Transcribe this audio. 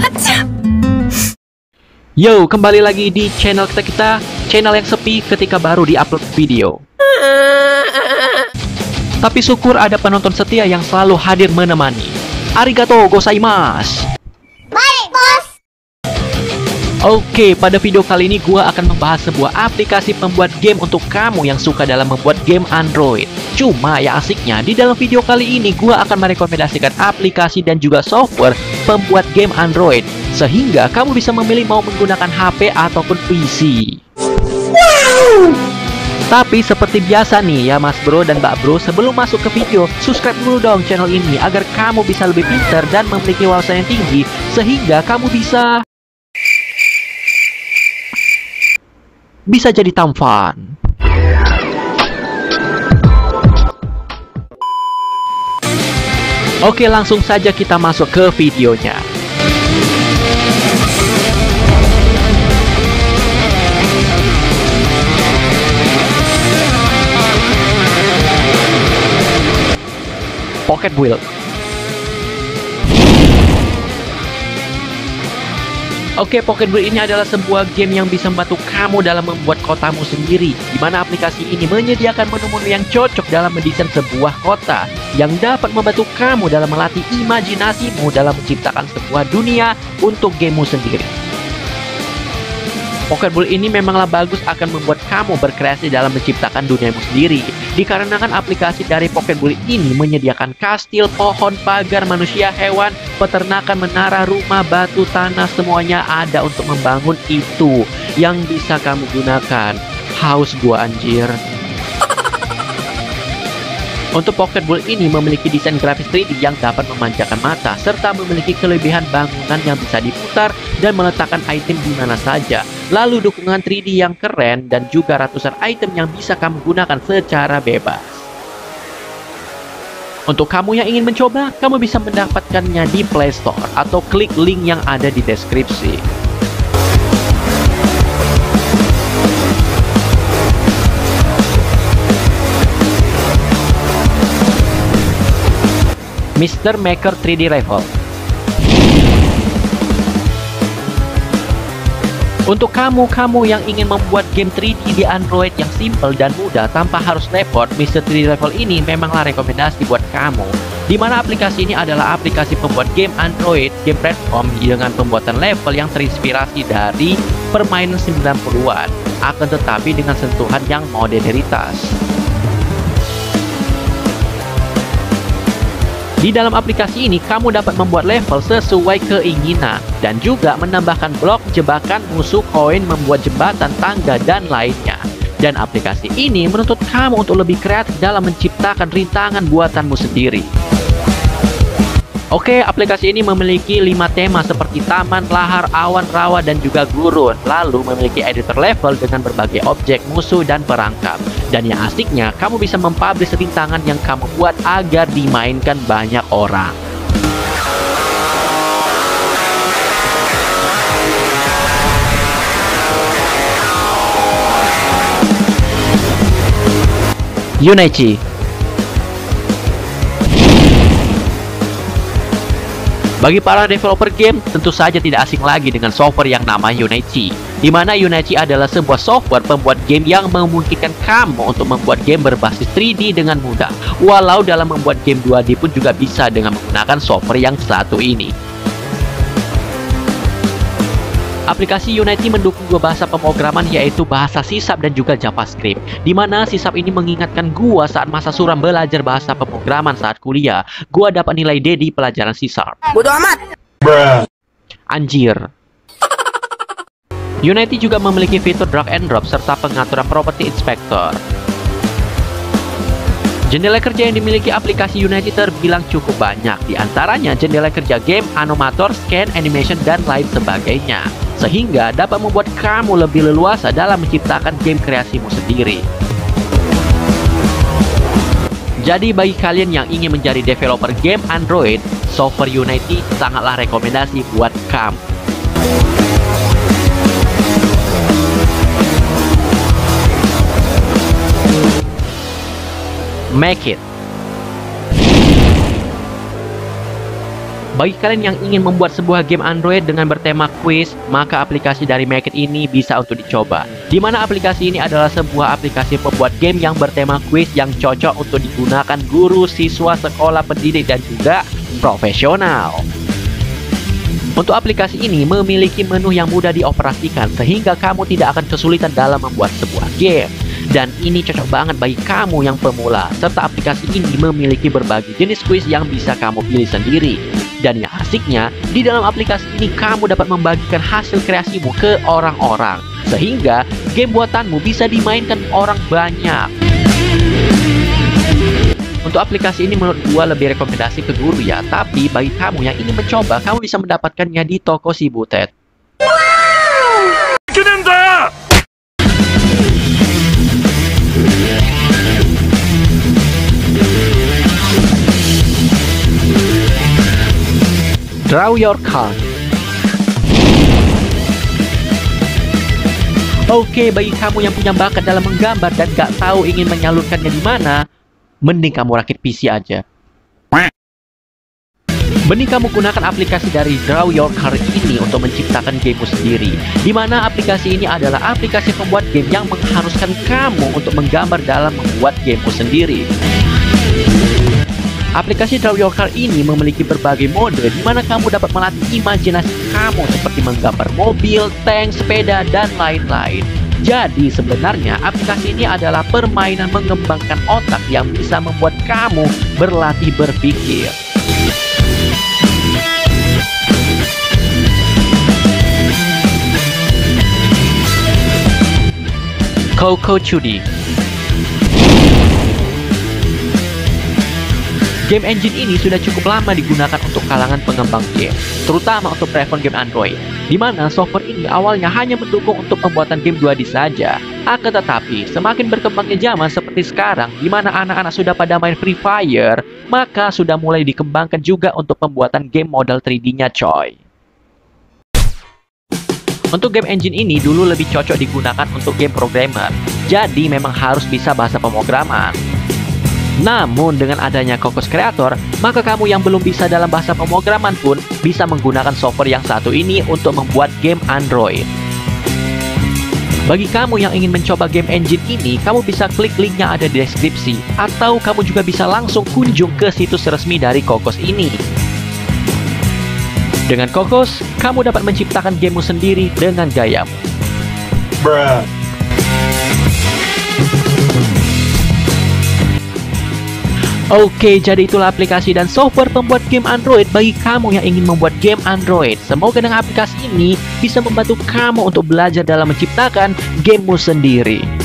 Yo, kembali lagi di channel kita, channel yang sepi ketika baru di-upload video. Tapi syukur ada penonton setia yang selalu hadir menemani. Arigato gozaimasu. Baik, bos. Oke, pada video kali ini gua akan membahas sebuah aplikasi pembuat game untuk kamu yang suka dalam membuat game Android. Cuma yang asiknya, di dalam video kali ini gua akan merekomendasikan aplikasi dan juga software pembuat game Android, sehingga kamu bisa memilih mau menggunakan HP ataupun PC. Wow. Tapi seperti biasa nih ya Mas Bro dan Mbak Bro, sebelum masuk ke video, subscribe dulu dong channel ini agar kamu bisa lebih pintar dan memiliki wawasan yang tinggi, sehingga kamu bisa jadi tampan. Oke, langsung saja kita masuk ke videonya. Pocket Build. Oke, Pocket Build ini adalah sebuah game yang bisa membantu kamu dalam membuat kotamu sendiri, di mana aplikasi ini menyediakan menu-menu yang cocok dalam mendesain sebuah kota, yang dapat membantu kamu dalam melatih imajinasimu dalam menciptakan sebuah dunia untuk gamemu sendiri. Pocket Build ini memanglah bagus akan membuat kamu berkreasi dalam menciptakan duniamu sendiri, dikarenakan aplikasi dari Pocket Build ini menyediakan kastil, pohon, pagar, manusia, hewan, peternakan, menara, rumah, batu, tanah, semuanya ada untuk membangun itu yang bisa kamu gunakan. Haus gua anjir. Untuk Pocket Build ini memiliki desain grafis 3D yang dapat memanjakan mata, serta memiliki kelebihan bangunan yang bisa diputar dan meletakkan item di mana saja. Lalu dukungan 3D yang keren dan juga ratusan item yang bisa kamu gunakan secara bebas. Untuk kamu yang ingin mencoba, kamu bisa mendapatkannya di Play Store atau klik link yang ada di deskripsi. Mr. Maker 3D Raffle. Untuk kamu yang ingin membuat game 3D di Android yang simple dan mudah tanpa harus repot, Mr. 3D Raffle ini memanglah rekomendasi buat kamu. Di mana aplikasi ini adalah aplikasi pembuat game Android, game platform dengan pembuatan level yang terinspirasi dari permainan 90-an, akan tetapi dengan sentuhan yang modernitas. Di dalam aplikasi ini, kamu dapat membuat level sesuai keinginan dan juga menambahkan blok, jebakan, musuh, koin, membuat jembatan, tangga, dan lainnya. Dan aplikasi ini menuntut kamu untuk lebih kreatif dalam menciptakan rintangan buatanmu sendiri. Oke, aplikasi ini memiliki 5 tema seperti taman, lahar, awan, rawa, dan juga gurun. Lalu memiliki editor level dengan berbagai objek, musuh, dan perangkap. Dan yang asiknya, kamu bisa mempublish rintangan yang kamu buat agar dimainkan banyak orang. Unity. Bagi para developer game, tentu saja tidak asing lagi dengan software yang namanya Unity, di mana Unity adalah sebuah software pembuat game yang memungkinkan kamu untuk membuat game berbasis 3D dengan mudah. Walau dalam membuat game 2D pun juga bisa dengan menggunakan software yang satu ini. Aplikasi Unity mendukung dua bahasa pemrograman, yaitu bahasa C# dan juga JavaScript, di mana C# ini mengingatkan gua saat masa suram belajar bahasa pemrograman saat kuliah. Gua dapat nilai D di pelajaran C#. Bodoh amat. Anjir. Unity juga memiliki fitur drag and drop serta pengaturan property inspector. Jendela kerja yang dimiliki aplikasi Unity terbilang cukup banyak, di antaranya jendela kerja game, animator, scan, animation, dan lain sebagainya, sehingga dapat membuat kamu lebih leluasa dalam menciptakan game kreasimu sendiri. Jadi bagi kalian yang ingin menjadi developer game Android, software Unity sangatlah rekomendasi buat kamu. Make It. Bagi kalian yang ingin membuat sebuah game Android dengan bertema quiz, maka aplikasi dari Make It ini bisa untuk dicoba. Di mana aplikasi ini adalah sebuah aplikasi pembuat game yang bertema quiz yang cocok untuk digunakan guru, siswa, sekolah, pendidik, dan juga profesional. Untuk aplikasi ini memiliki menu yang mudah dioperasikan sehingga kamu tidak akan kesulitan dalam membuat sebuah game. Dan ini cocok banget bagi kamu yang pemula. Serta aplikasi ini memiliki berbagai jenis quiz yang bisa kamu pilih sendiri. Dan yang asiknya, di dalam aplikasi ini kamu dapat membagikan hasil kreasimu ke orang-orang. Sehingga game buatanmu bisa dimainkan orang banyak. Untuk aplikasi ini menurut gua lebih rekomendasi ke guru ya. Tapi bagi kamu yang ingin mencoba, kamu bisa mendapatkannya di toko Cibutet. Draw your card. Oke, bagi kamu yang punya bakat dalam menggambar dan gak tahu ingin menyalurkannya di mana, mending kamu rakit PC aja. Mending kamu gunakan aplikasi dari Draw Your Card ini untuk menciptakan gamemu sendiri. Di mana aplikasi ini adalah aplikasi pembuat game yang mengharuskan kamu untuk menggambar dalam membuat gamemu sendiri. Aplikasi Draw Your Card ini memiliki berbagai mode di mana kamu dapat melatih imajinasi kamu seperti menggambar mobil, tank, sepeda, dan lain-lain. Jadi sebenarnya aplikasi ini adalah permainan mengembangkan otak yang bisa membuat kamu berlatih berpikir. Coco Chudi. Game engine ini sudah cukup lama digunakan untuk kalangan pengembang game, terutama untuk platform game Android, di mana software ini awalnya hanya mendukung untuk pembuatan game 2D saja. Akan tetapi, semakin berkembangnya zaman seperti sekarang, di mana anak-anak sudah pada main Free Fire, maka sudah mulai dikembangkan juga untuk pembuatan game model 3D-nya coy. Untuk game engine ini dulu lebih cocok digunakan untuk game programmer, jadi memang harus bisa bahasa pemrograman. Namun dengan adanya Cocos Creator, maka kamu yang belum bisa dalam bahasa pemrograman pun bisa menggunakan software yang satu ini untuk membuat game Android. Bagi kamu yang ingin mencoba game engine ini, kamu bisa klik linknya ada di deskripsi, atau kamu juga bisa langsung kunjung ke situs resmi dari Cocos ini. Dengan Cocos, kamu dapat menciptakan gamemu sendiri dengan gayamu. Bruh. Oke, jadi itulah aplikasi dan software pembuat game Android bagi kamu yang ingin membuat game Android. Semoga dengan aplikasi ini bisa membantu kamu untuk belajar dalam menciptakan gamemu sendiri.